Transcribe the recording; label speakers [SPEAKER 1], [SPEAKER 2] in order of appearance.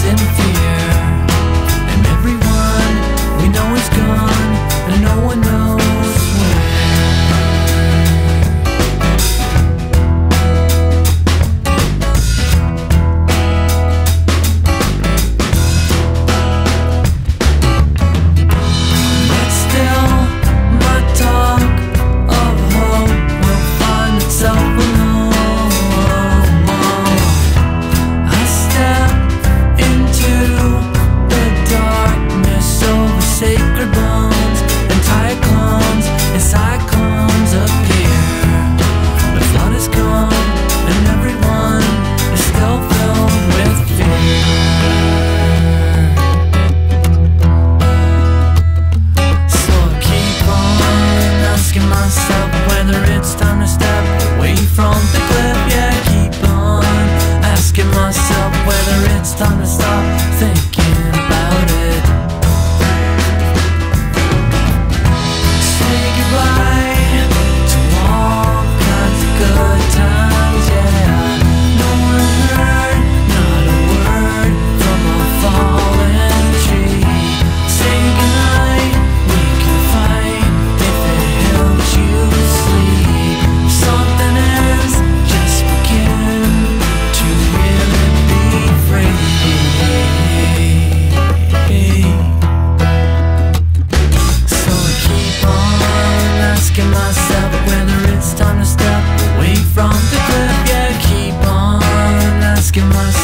[SPEAKER 1] in fear, and everyone we know is gone, and no one knows where. But still, my talk of hope will find itself alone. I step into the darkness over sacred bones, and cyclones appear. The flood is gone, and everyone is still filled with fear. So I keep on asking myself whether it's time to step away from the cliff. Yeah, I keep on asking myself whether it's time to stop thinking about it. Say goodbye to all kinds of good times, yeah. No one heard, not a word from a fallen tree. Say goodnight, we can fight if it helps you sleep. Something else, just begin to really be free. So I keep on asking myself whether it's time to step away from the cliff. Yeah, I keep on asking myself